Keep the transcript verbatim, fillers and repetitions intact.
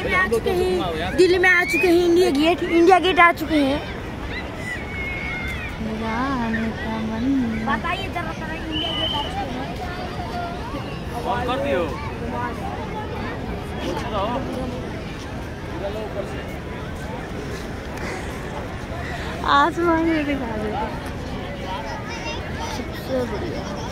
में आ चुके हैं, दिल्ली में आ चुके हैं, इंडिया गेट इंडिया गेट आ चुके हैं। बताइए जरा जरा इंडिया गेट आ चुके हैं। कौन कर दियो? आसमान में दिखा देते सबसे बढ़िया।